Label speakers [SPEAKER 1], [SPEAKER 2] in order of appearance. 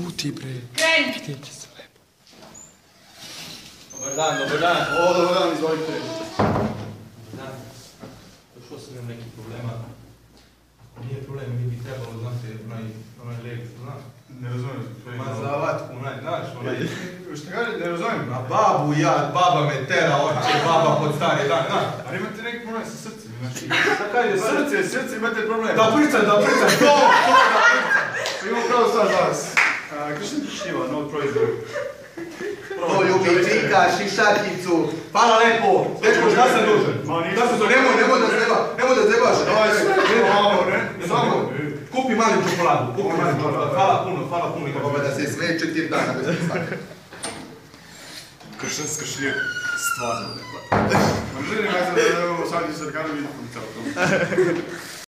[SPEAKER 1] Šuti, bre.
[SPEAKER 2] Kreni!
[SPEAKER 1] Vidjet će se lepo.
[SPEAKER 3] Dobar dan, dobar dan.
[SPEAKER 4] O, dobar dan, izvolite.
[SPEAKER 3] Dobar dan. Došao sam imam neki problema. Ako nije problem, mi bi trebalo, znate, onaj leg, znaš?
[SPEAKER 4] Ne razumijem.
[SPEAKER 3] Ma zavatku, znaš, onaj...
[SPEAKER 4] Šta kaže, ne razumijem.
[SPEAKER 3] Na babu ja, baba me tera, oče, baba pod stari dan, znaš?
[SPEAKER 4] Ali imate neki problem sa srcem, znači...
[SPEAKER 3] Šta kaže,
[SPEAKER 4] Srce, imate problem.
[SPEAKER 3] Da pričam, to!
[SPEAKER 4] Pa imamo pravo stvar za vas. Kršten Šiva, nov proizvod.
[SPEAKER 5] Poljubičnika, šišakicu.
[SPEAKER 3] Hvala lepo! Dečko, šta sam dužan?
[SPEAKER 5] Da se to nemoj da zebaš.
[SPEAKER 4] Samo.
[SPEAKER 3] Kupi mali čokoladu, hvala puno.
[SPEAKER 5] Ovo da se sve 4 dana bez pistaka.
[SPEAKER 4] Krštenska šljiva. Stvarno. Ma želim ja da imamo sad i sad kada vidim u celom.